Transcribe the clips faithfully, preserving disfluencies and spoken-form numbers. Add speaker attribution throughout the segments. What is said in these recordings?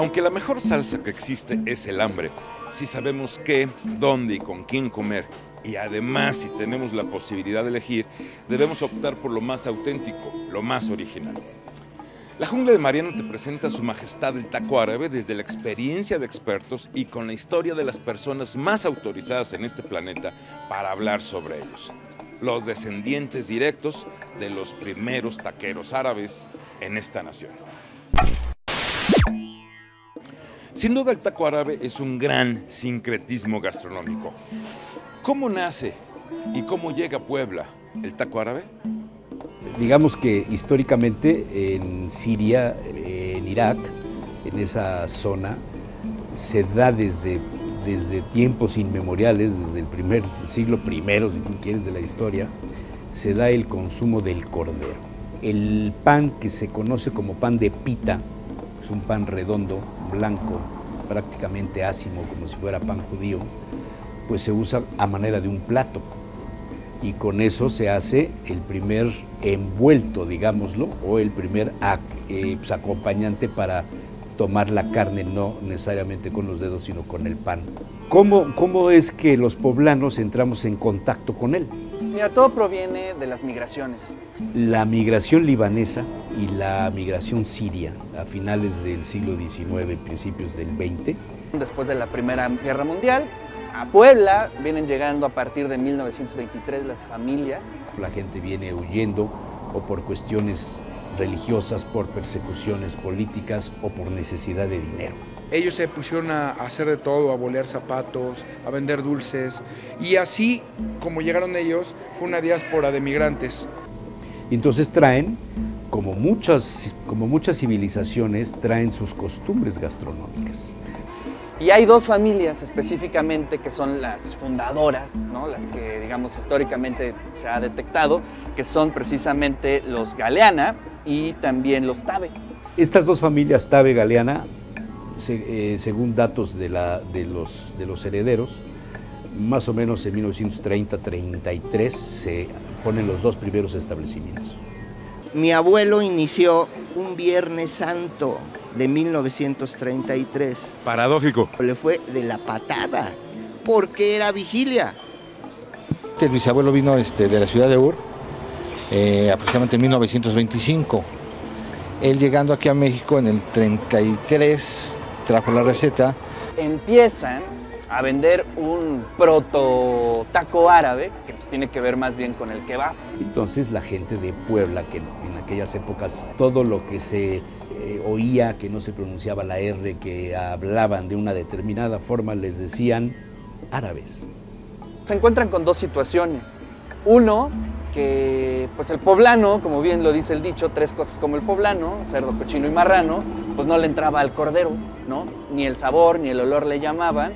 Speaker 1: Aunque la mejor salsa que existe es el hambre, si sabemos qué, dónde y con quién comer, y además si tenemos la posibilidad de elegir, debemos optar por lo más auténtico, lo más original. La Jungla de Mariano te presenta a Su Majestad el taco árabe desde la experiencia de expertos y con la historia de las personas más autorizadas en este planeta para hablar sobre ellos. Los descendientes directos de los primeros taqueros árabes en esta nación. Sin duda el taco árabe es un gran sincretismo gastronómico. ¿Cómo nace y cómo llega a Puebla el taco árabe?
Speaker 2: Digamos que históricamente en Siria, en Irak, en esa zona, se da desde, desde tiempos inmemoriales, desde el primer siglo primero, si tú quieres, de la historia, se da el consumo del cordero. El pan que se conoce como pan de pita, es un pan redondo, blanco, prácticamente ácimo, como si fuera pan judío, pues se usa a manera de un plato. Y con eso se hace el primer envuelto, digámoslo, o el primer eh, pues, acompañante para tomar la carne, no necesariamente con los dedos, sino con el pan. ¿Cómo, cómo es que los poblanos entramos en contacto con él?
Speaker 3: Mira, todo proviene de las migraciones.
Speaker 2: La migración libanesa y la migración siria a finales del siglo diecinueve, principios del veinte.
Speaker 3: Después de la Primera Guerra Mundial, a Puebla vienen llegando a partir de mil novecientos veintitrés las familias.
Speaker 2: La gente viene huyendo o por cuestiones religiosas, por persecuciones políticas o por necesidad de dinero.
Speaker 4: Ellos se pusieron a hacer de todo, a bolear zapatos, a vender dulces, y así como llegaron ellos, fue una diáspora de migrantes.
Speaker 2: Y entonces traen, como muchas, como muchas civilizaciones, traen sus costumbres gastronómicas.
Speaker 3: Y hay dos familias específicamente que son las fundadoras, ¿no? Las que, digamos, históricamente se ha detectado, que son precisamente los Galeana y también los Tabe.
Speaker 2: Estas dos familias, Tabe, Galeana, se, eh, según datos de, la, de, los, de los herederos, más o menos en mil novecientos treinta a treinta y tres se ponen los dos primeros establecimientos.
Speaker 5: Mi abuelo inició un Viernes Santo de mil novecientos treinta y tres.
Speaker 1: Paradójico.
Speaker 5: Le fue de la patada, porque era vigilia.
Speaker 6: Este bisabuelo vino este, de la ciudad de Ur, eh, aproximadamente en mil novecientos veinticinco. Él llegando aquí a México en el treinta y tres, trajo la receta.
Speaker 3: Empiezan a vender un proto taco árabe, que pues tiene que ver más bien con el kebab.
Speaker 2: Entonces la gente de Puebla, que en aquellas épocas todo lo que se eh, oía, que no se pronunciaba la R, que hablaban de una determinada forma, les decían árabes.
Speaker 3: Se encuentran con dos situaciones. Uno, que pues el poblano, como bien lo dice el dicho, tres cosas como el poblano, cerdo, cochino y marrano, pues no le entraba al cordero, ¿no? Ni el sabor, ni el olor le llamaban.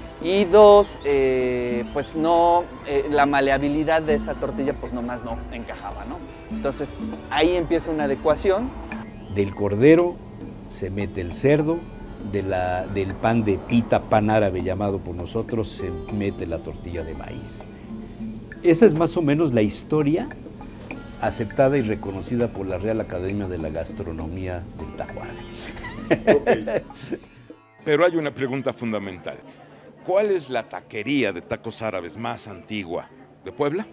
Speaker 3: Y dos, eh, pues no, eh, la maleabilidad de esa tortilla pues nomás no encajaba, ¿no? Entonces ahí empieza una adecuación.
Speaker 2: Del cordero se mete el cerdo, de la, del pan de pita, pan árabe llamado por nosotros, se mete la tortilla de maíz. Esa es más o menos la historia aceptada y reconocida por la Real Academia de la Gastronomía del taco árabe.
Speaker 1: Okay. Pero hay una pregunta fundamental. ¿Cuál es la taquería de tacos árabes más antigua de Puebla?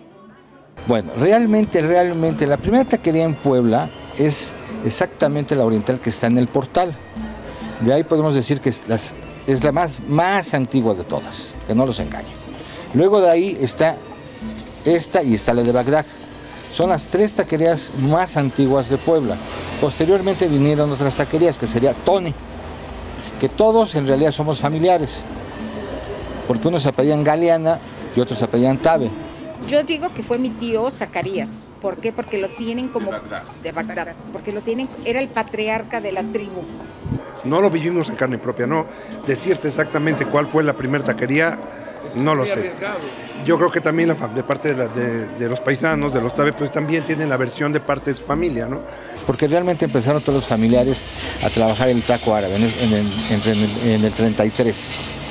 Speaker 6: Bueno, realmente, realmente, la primera taquería en Puebla es exactamente la oriental que está en el Portal. De ahí podemos decir que es la, es la más, más antigua de todas, que no los engaño. Luego de ahí está esta y está la de Bagdad. Son las tres taquerías más antiguas de Puebla. Posteriormente vinieron otras taquerías, que sería Tony, que todos en realidad somos familiares, porque unos se apellían Galeana y otros se apellían Tabe.
Speaker 7: Yo digo que fue mi tío Zacarías. ¿Por qué? Porque lo tienen como...
Speaker 1: De Bagdad.
Speaker 7: De Bagdad. Porque lo tienen... Era el patriarca de la tribu.
Speaker 8: No lo vivimos en carne propia, no. Decirte exactamente cuál fue la primera taquería, no lo sé. Yo creo que también la, de parte de, la, de, de los paisanos, de los Tabe, pues también tienen la versión de parte de su familia, ¿no?
Speaker 6: Porque realmente empezaron todos los familiares a trabajar el taco árabe en el, en el, en el, en el treinta y tres.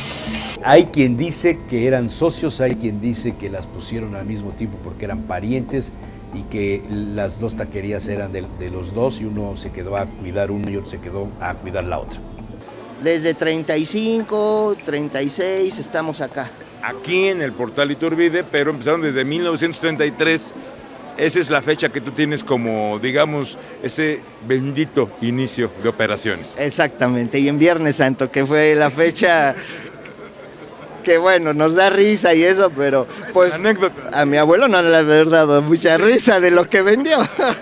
Speaker 2: Hay quien dice que eran socios, hay quien dice que las pusieron al mismo tiempo porque eran parientes y que las dos taquerías eran de, de los dos y uno se quedó a cuidar uno y otro se quedó a cuidar la otra.
Speaker 5: Desde treinta y cinco, treinta y seis estamos acá.
Speaker 1: Aquí en el Portal Iturbide, pero empezaron desde mil novecientos treinta y tres. Esa es la fecha que tú tienes como, digamos, ese bendito inicio de operaciones.
Speaker 5: Exactamente, y en Viernes Santo, que fue la fecha que, bueno, nos da risa y eso, pero pues
Speaker 1: Anécdota.
Speaker 5: a mi abuelo no le había dado mucha risa de lo que vendió.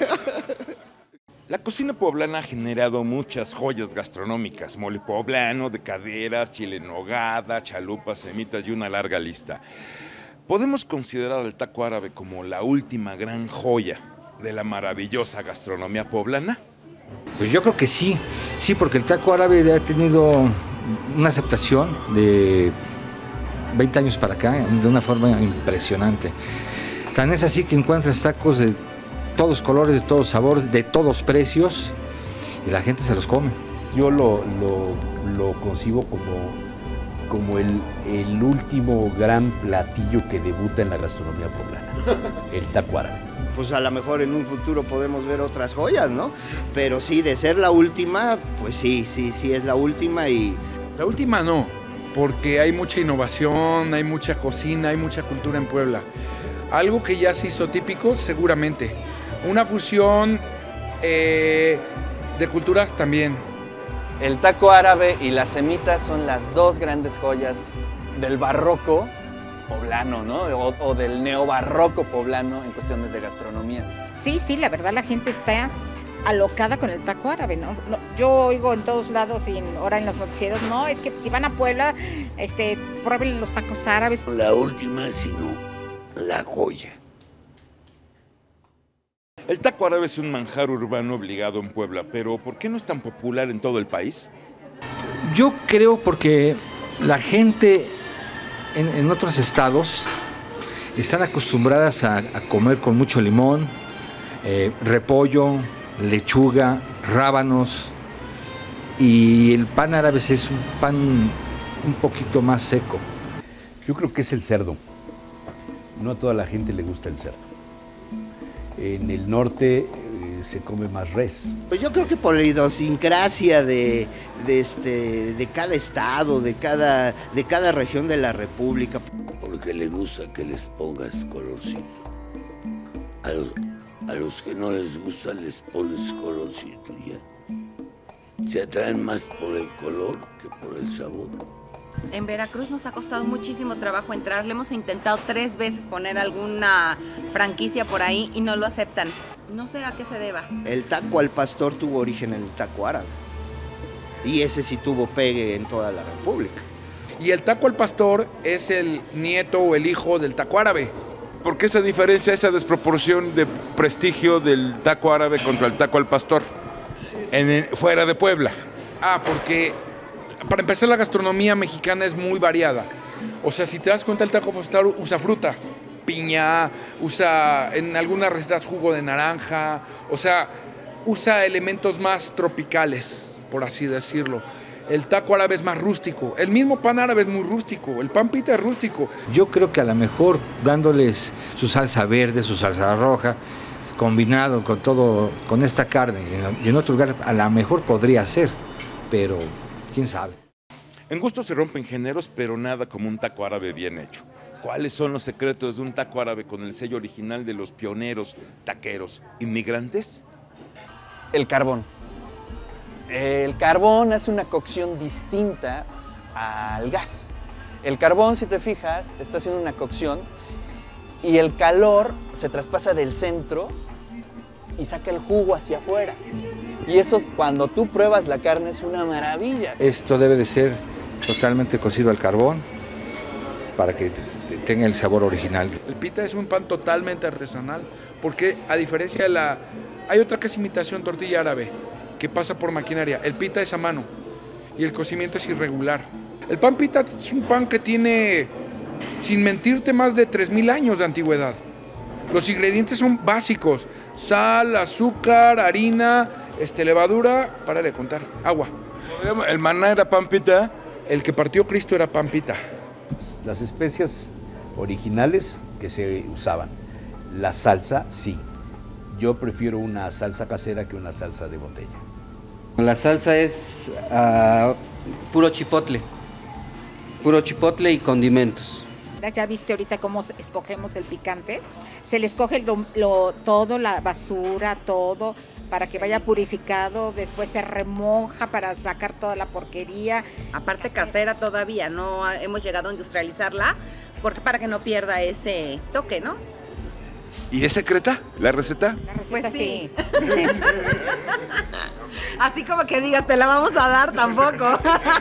Speaker 1: La cocina poblana ha generado muchas joyas gastronómicas, mole poblano, de caderas, chile en nogada, chalupas, semitas y una larga lista. ¿Podemos considerar al taco árabe como la última gran joya de la maravillosa gastronomía poblana?
Speaker 6: Pues yo creo que sí, sí, porque el taco árabe ha tenido una aceptación de veinte años para acá de una forma impresionante. Tan es así que encuentras tacos de todos colores, de todos sabores, de todos precios, y la gente se los come.
Speaker 2: Yo lo, lo, lo concibo como, como el, el último gran platillo que debuta en la gastronomía poblana, el taco árabe.
Speaker 5: Pues a lo mejor en un futuro podemos ver otras joyas, ¿no? Pero sí, de ser la última, pues sí, sí, sí es la última y...
Speaker 4: La última no, porque hay mucha innovación, hay mucha cocina, hay mucha cultura en Puebla. Algo que ya se hizo típico, seguramente. Una fusión eh, de culturas también.
Speaker 3: El taco árabe y las semitas son las dos grandes joyas del barroco poblano, ¿no? O, o del neobarroco poblano en cuestiones de gastronomía.
Speaker 7: Sí, sí, la verdad la gente está alocada con el taco árabe, ¿no? No, yo oigo en todos lados y en, ahora en los noticieros, no, es que si van a Puebla, este, prueben los tacos árabes.
Speaker 9: La última, sino la joya.
Speaker 1: El taco árabe es un manjar urbano obligado en Puebla, pero ¿por qué no es tan popular en todo el país?
Speaker 6: Yo creo porque la gente en, en otros estados están acostumbradas a, a comer con mucho limón, eh, repollo, lechuga, rábanos, y el pan árabe es un pan un poquito más seco.
Speaker 2: Yo creo que es el cerdo. No a toda la gente le gusta el cerdo. En el norte eh, se come más res.
Speaker 5: Pues yo creo que por la idiosincrasia de, de, este, de cada estado, de cada, de cada región de la República.
Speaker 9: Porque le gusta que les pongas colorcito. A los, a los que no les gusta les pones colorcito ya. Se atraen más por el color que por el sabor.
Speaker 10: En Veracruz nos ha costado muchísimo trabajo entrar, le hemos intentado tres veces poner alguna franquicia por ahí y no lo aceptan. No sé a qué se deba.
Speaker 5: El taco al pastor tuvo origen en el taco árabe y ese sí tuvo pegue en toda la República.
Speaker 4: Y el taco al pastor es el nieto o el hijo del taco árabe.
Speaker 1: ¿Por qué esa diferencia, esa desproporción de prestigio del taco árabe contra el taco al pastor en el, fuera de Puebla?
Speaker 4: Ah, porque para empezar la gastronomía mexicana es muy variada. O sea, si te das cuenta el taco al pastor usa fruta, piña, usa en algunas recetas jugo de naranja, o sea, usa elementos más tropicales, por así decirlo. El taco árabe es más rústico, el mismo pan árabe es muy rústico, el pan pita es rústico.
Speaker 6: Yo creo que a lo mejor dándoles su salsa verde, su salsa roja, combinado con todo, con esta carne, y en otro lugar a lo mejor podría ser, pero quién sabe.
Speaker 1: En gusto se rompen géneros, pero nada como un taco árabe bien hecho. ¿Cuáles son los secretos de un taco árabe con el sello original de los pioneros taqueros inmigrantes?
Speaker 3: El carbón. El carbón hace una cocción distinta al gas. El carbón, si te fijas, está haciendo una cocción y el calor se traspasa del centro y saca el jugo hacia afuera. Y eso, cuando tú pruebas la carne, es una maravilla.
Speaker 6: Esto debe de ser totalmente cocido al carbón para que tenga el sabor original.
Speaker 4: El pita es un pan totalmente artesanal, porque a diferencia de la... Hay otra que es imitación tortilla árabe, que pasa por maquinaria. El pita es a mano y el cocimiento es irregular. El pan pita es un pan que tiene, sin mentirte, más de tres mil años de antigüedad. Los ingredientes son básicos: sal, azúcar, harina, este, levadura, para de contar, agua.
Speaker 1: ¿El maná era pan pita?
Speaker 4: El que partió Cristo era pan pita.
Speaker 2: Las especias originales que se usaban. La salsa, sí. Yo prefiero una salsa casera que una salsa de botella.
Speaker 11: La salsa es uh, puro chipotle, puro chipotle y condimentos.
Speaker 7: Ya viste ahorita cómo escogemos el picante. Se le escoge lo, lo, todo, la basura, todo, para que vaya purificado. Después se remoja para sacar toda la porquería.
Speaker 10: Aparte casera todavía, no hemos llegado a industrializarla, porque para que no pierda ese toque, ¿no?
Speaker 1: ¿Y es secreta la receta?
Speaker 7: La receta
Speaker 10: Pues
Speaker 7: sí.
Speaker 10: sí. Así como que digas, te la vamos a dar tampoco.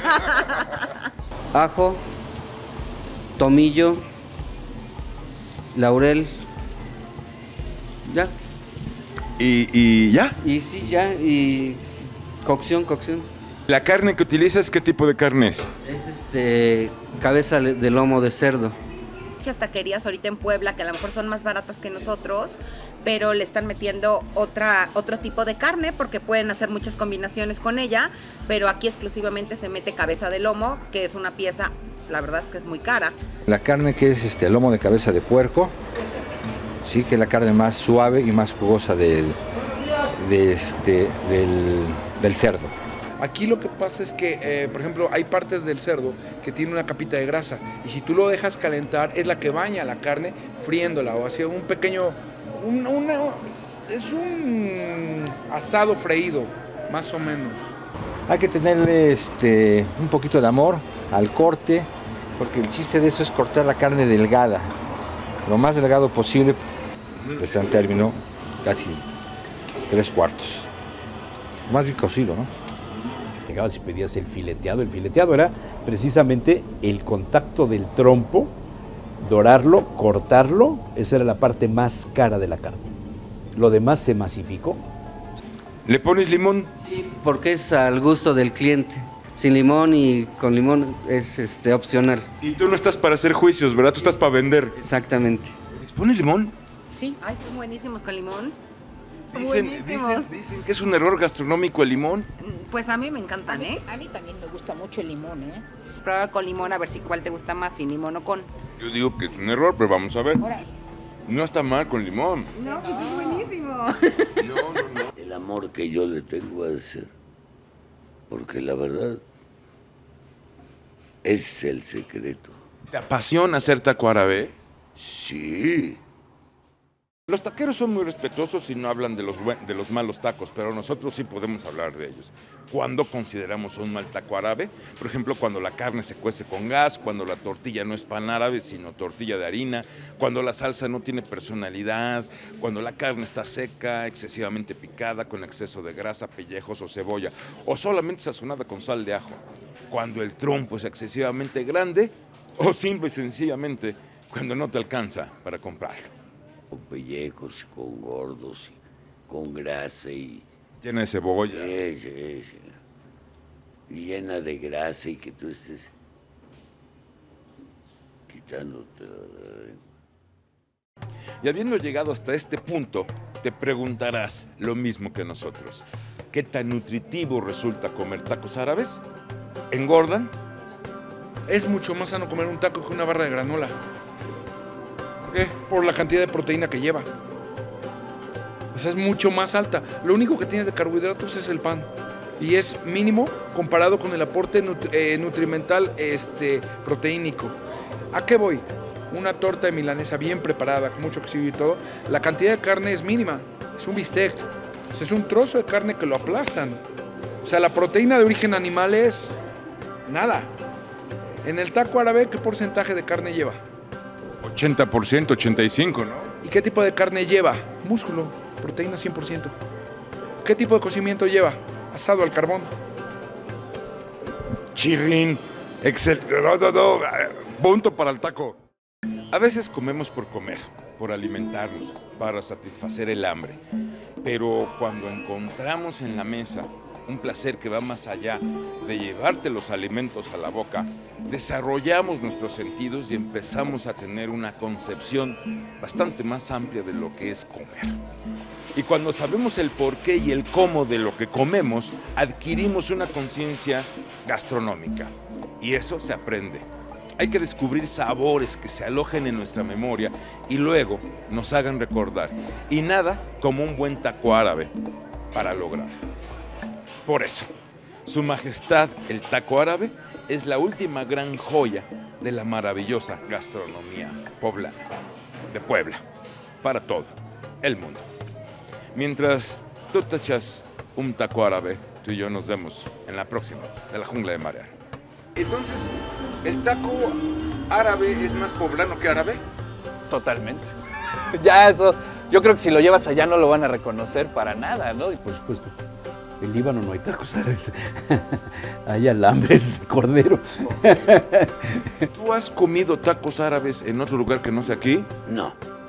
Speaker 11: Ajo, tomillo, laurel, ya.
Speaker 1: ¿Y, y ya?
Speaker 11: Y sí, ya, y cocción, cocción.
Speaker 1: ¿La carne que utilizas qué tipo de carne es?
Speaker 11: Es este, cabeza de lomo de cerdo.
Speaker 10: Muchas taquerías ahorita en Puebla que a lo mejor son más baratas que nosotros, pero le están metiendo otra, otro tipo de carne porque pueden hacer muchas combinaciones con ella, pero aquí exclusivamente se mete cabeza de lomo, que es una pieza, la verdad es que es muy cara.
Speaker 6: La carne que es este lomo de cabeza de puerco, sí, que es la carne más suave y más jugosa del, de este, del, del cerdo.
Speaker 4: Aquí lo que pasa es que, eh, por ejemplo, hay partes del cerdo que tiene una capita de grasa y si tú lo dejas calentar es la que baña la carne friéndola o así un pequeño, un, una, es un asado freído, más o menos.
Speaker 6: Hay que tenerle este, un poquito de amor al corte, porque el chiste de eso es cortar la carne delgada, lo más delgado posible, está en término casi tres cuartos, más bien cocido, ¿no?
Speaker 2: Llegabas y pedías el fileteado. El fileteado era precisamente el contacto del trompo, dorarlo, cortarlo, esa era la parte más cara de la carne. Lo demás se masificó.
Speaker 1: ¿Le pones limón?
Speaker 11: Sí, porque es al gusto del cliente. Sin limón y con limón es este, opcional.
Speaker 1: Y tú no estás para hacer juicios, ¿verdad? Tú estás para vender.
Speaker 11: Exactamente.
Speaker 1: ¿Les pones limón?
Speaker 7: Sí.
Speaker 10: Ay, son buenísimos con limón.
Speaker 1: Dicen, dicen, dicen que es un error gastronómico el limón.
Speaker 10: Pues a mí me encantan, ¿eh?
Speaker 7: A mí también me gusta mucho el limón, ¿eh?
Speaker 10: Prueba con limón a ver si cuál te gusta más, sin limón o con.
Speaker 1: Yo digo que es un error, pero vamos a ver.
Speaker 7: Ahora.
Speaker 1: No está mal con limón.
Speaker 10: No, pues es buenísimo.
Speaker 1: No, no, no.
Speaker 9: El amor que yo le tengo a ese, porque la verdad es el secreto.
Speaker 1: ¿Te apasiona hacer taco árabe?
Speaker 9: Sí.
Speaker 1: Los taqueros son muy respetuosos y no hablan de los, de los malos tacos, pero nosotros sí podemos hablar de ellos. ¿Cuándo consideramos un mal taco árabe? Por ejemplo, cuando la carne se cuece con gas, cuando la tortilla no es pan árabe, sino tortilla de harina, cuando la salsa no tiene personalidad, cuando la carne está seca, excesivamente picada, con exceso de grasa, pellejos o cebolla, o solamente sazonada con sal de ajo. Cuando el trompo es excesivamente grande, o simple y sencillamente cuando no te alcanza para comprarlo.
Speaker 9: Con pellejos, con gordos, con grasa y...
Speaker 1: Llena de cebolla.
Speaker 9: Sí, sí, sí. Llena de grasa y que tú estés quitándote la lengua.
Speaker 1: Y habiendo llegado hasta este punto, te preguntarás lo mismo que nosotros. ¿Qué tan nutritivo resulta comer tacos árabes? ¿Engordan?
Speaker 4: Es mucho más sano comer un taco que una barra de granola.
Speaker 1: ¿Por qué?
Speaker 4: Por la cantidad de proteína que lleva. O sea, es mucho más alta. Lo único que tienes de carbohidratos es el pan. Y es mínimo comparado con el aporte nutri eh, nutrimental este, proteínico. ¿A qué voy? Una torta de milanesa bien preparada, con mucho quesillo y todo, la cantidad de carne es mínima. Es un bistec. O sea, es un trozo de carne que lo aplastan. O sea, la proteína de origen animal es nada. En el taco árabe, ¿qué porcentaje de carne lleva?
Speaker 1: ochenta por ciento, ochenta y cinco por ciento, ¿no?
Speaker 4: ¿Y qué tipo de carne lleva? Músculo, proteína cien por ciento. ¿Qué tipo de cocimiento lleva? Asado al carbón.
Speaker 1: Chirrín, excelente, no, no, no, punto para el taco. A veces comemos por comer, por alimentarnos, para satisfacer el hambre. Pero cuando encontramos en la mesa un placer que va más allá de llevarte los alimentos a la boca, desarrollamos nuestros sentidos y empezamos a tener una concepción bastante más amplia de lo que es comer. Y cuando sabemos el porqué y el cómo de lo que comemos, adquirimos una conciencia gastronómica. Y eso se aprende. Hay que descubrir sabores que se alojen en nuestra memoria y luego nos hagan recordar. Y nada como un buen taco árabe para lograrlo. Por eso, Su Majestad el taco árabe es la última gran joya de la maravillosa gastronomía poblana, de Puebla, para todo el mundo. Mientras tú te echas un taco árabe, tú y yo nos vemos en la próxima de la Jungla de Mariano. Entonces, ¿el taco árabe es más poblano que árabe?
Speaker 3: Totalmente. Ya eso, yo creo que si lo llevas allá no lo van a reconocer para nada, ¿no?
Speaker 2: Por supuesto. En Líbano no hay tacos árabes, hay alambres de cordero.
Speaker 1: ¿Tú has comido tacos árabes en otro lugar que no sea aquí?
Speaker 9: No.